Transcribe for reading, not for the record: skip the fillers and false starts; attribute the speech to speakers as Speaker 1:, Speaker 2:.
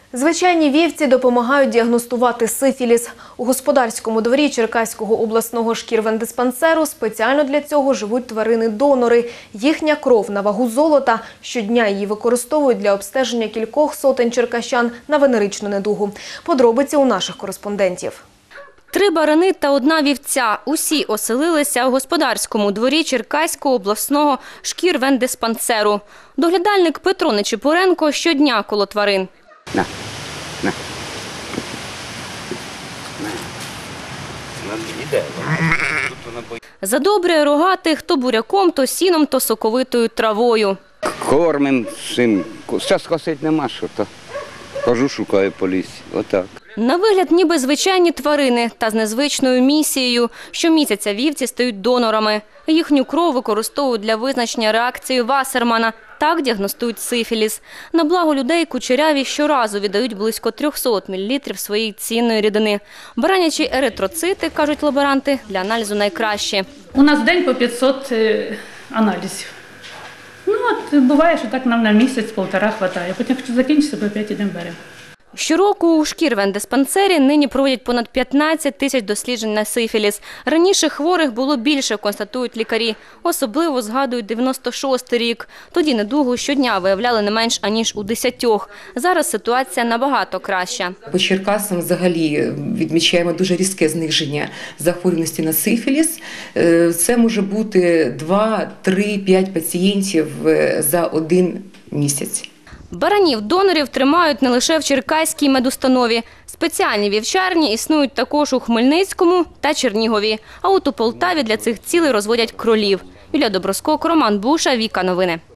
Speaker 1: Звичайні вівці допомагають діагностувати сифіліс. У господарському дворі Черкаського обласного шкірвендиспансеру спеціально для цього живуть тварини-донори. Їхня кров на вагу золота. Щодня її використовують для обстеження кількох сотень черкащан на венеричну недугу. Подробиці у наших кореспондентів.
Speaker 2: 3 барани та 1 вівця. Усі оселилися у господарському дворі Черкаського обласного шкірвендиспансеру. Доглядальник Петро Нечипоренко щодня коло тварин.
Speaker 3: На.
Speaker 2: Задобрює рогатих то буряком, то сіном, то соковитою травою.
Speaker 3: Кормим всім. Зараз косить нема що, то хожу, шукаю по лісі. Отак.
Speaker 2: На вигляд ніби звичайні тварини та з незвичною місією. Щомісяця вівці стають донорами. Їхню кров використовують для визначення реакції Вассермана. Так діагностують сифіліс. На благо людей кучеряві щоразу віддають близько 300 мл своєї цінної рідини. Баранячі еритроцити, кажуть лаборанти, для аналізу найкращі.
Speaker 4: У нас в день по 500 аналізів. Буває, що так нам на місяць-півтора вистачає. Потім, якщо закінчиться, по 5 ідемо беремо.
Speaker 2: Щороку у шкірвендиспансері нині проводять понад 15 тисяч досліджень на сифіліс. Раніше хворих було більше, констатують лікарі. Особливо згадують 96-й рік. Тоді недугу щодня виявляли не менш аніж у 10. Зараз ситуація набагато краща.
Speaker 5: По Черкасам взагалі відмічаємо дуже різке зниження захворюваності на сифіліс. Це може бути 2, 3, 5 пацієнтів за 1 місяць.
Speaker 2: Баранів-донорів тримають не лише в Черкаській медустанові. Спеціальні вівчарні існують також у Хмельницькому та Чернігові. А от у Полтаві для цих цілей розводять кролів. Юлія Доброскок, Роман Буша, Віка Новини.